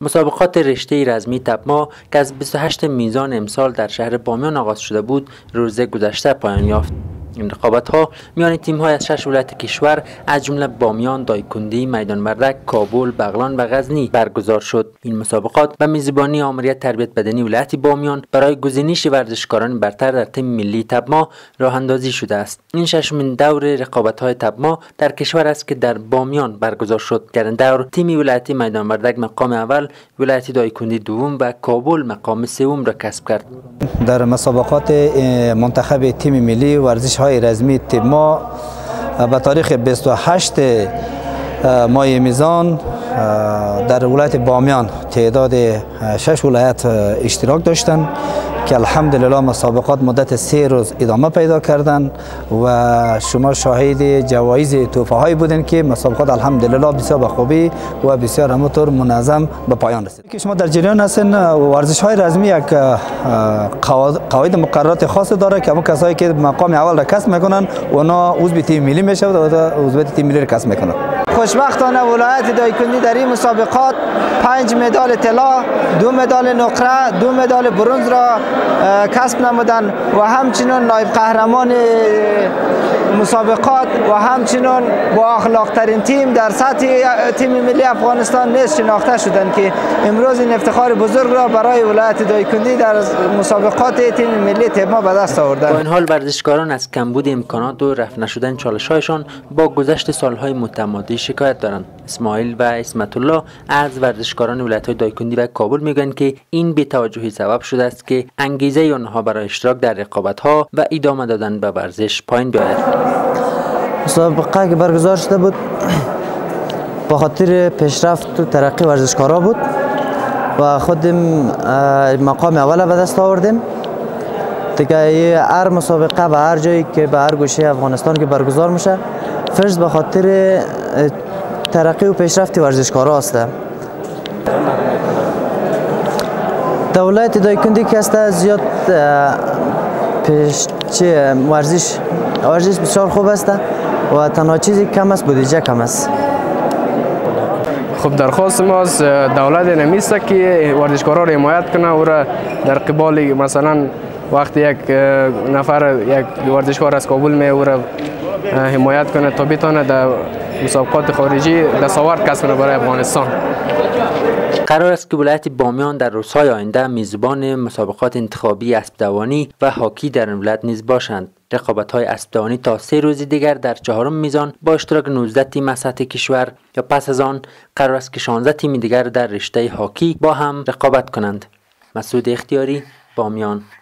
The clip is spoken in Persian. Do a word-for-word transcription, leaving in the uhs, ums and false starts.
مسابقات رشته رزمی تبما که از بیست و هشتم میزان امسال در شهر بامیان آغاز شده بود، روز گذشته پایان یافت. این رقابت‌ها میان تیم‌های از شش ولایت کشور از جمله بامیان، دایکندی، میدان وردک، کابل، بغلان و غزنی برگزار شد. این مسابقات به میزبانی آمریت تربیت بدنی ولایت بامیان برای گزینش ورزشکاران برتر در تیم ملی تبما راه اندازی شده است. این ششمین دور رقابت‌های تبما در کشور است که در بامیان برگزار شد. در این دور تیم ولایت میدان وردک مقام اول، ولایت دایکندی دوم و کابل مقام سوم را کسب کرد. در مسابقات منتخب تیم ملی ورزش های رزمی تبما به تاریخ بیست و هشت ماه میزان در ولایت بامیان تعداد شش ولایت اشتراک داشتند که الحمدلله مسابقات مدت سه روز ادامه پیدا کردند و شما شاهد جوایز تحفه هایی بودند که مسابقات الحمدلله بسیار به خوبی و بسیار همونطور منظم به پایان رسید. که شما در جریان هستین ورزش های رزمی یک قواعد مقررات خاص داره که اون کسایی که مقام اول را کسب میکنن اونا عضو تیم ملی میشوند و عضو تیم ملی را کسب میکنن. خوشبختانه ولایت دایکندی در این مسابقات پنج مدال طلا، دو مدال نقره، دو مدال برنز را کسب نمودند و همچنین نایب قهرمان مسابقات و همچنین با اخلاق ترین تیم در سطح تیم ملی افغانستان نیز شناخته شدند که امروز این افتخار بزرگ را برای ولایت دایکندی در مسابقات تیم ملی تبما به دست آوردند. با این حال ورزشکاران از کمبود امکانات و رفع نشدن چالش‌هایشان با گذشت سالهای متمادی شکایت دارند. اسماعیل و اسمت الله از ورزشکاران ولایت‌های دایکندی و کابل میگن که این بی‌توجهی سبب شده است که انگیزه آنها برای اشتراک در رقابت‌ها و ادامه دادن به ورزش پایین بیاید. مسابقه که برگزار شده بود با خاطر پیشرفت و ترقی ورزشکارا بود و خودم مقام اول به دست آوردیم. دیگه هر مسابقه به هر جایی که به هر گوشه افغانستان که برگزار میشه فرض به خاطر ترقی و پیشرفت ورزشکارا است. دولت دایکندی که است زیاد پیش چه ورزش ورزش بسیار خوب است و تنها چیزی کم است بودجه کم است. خب درخواست ما از دولت نمیست که ورزشکارا را حمایت کنه و را در قبال مثلا وقتی یک نفر یک ورزشکار از کابل می او را حمایت کنه تا بتونه در مسابقات خارجی دستاورد کسب کنه برای افغانستان. قرار است که ولایت بامیان در روزهای آینده میزبان مسابقات انتخابی اسب دوانی و هاکی در این ولایت نیز باشند. رقابت‌های اسب دوانی تا سه روز دیگر در چهارم میزان با اشتراک نوزده تیم از سطح کشور یا پس از آن قرار است که شانزده تیم دیگر در رشته هاکی با هم رقابت کنند. مسعود اختیاری، بامیان.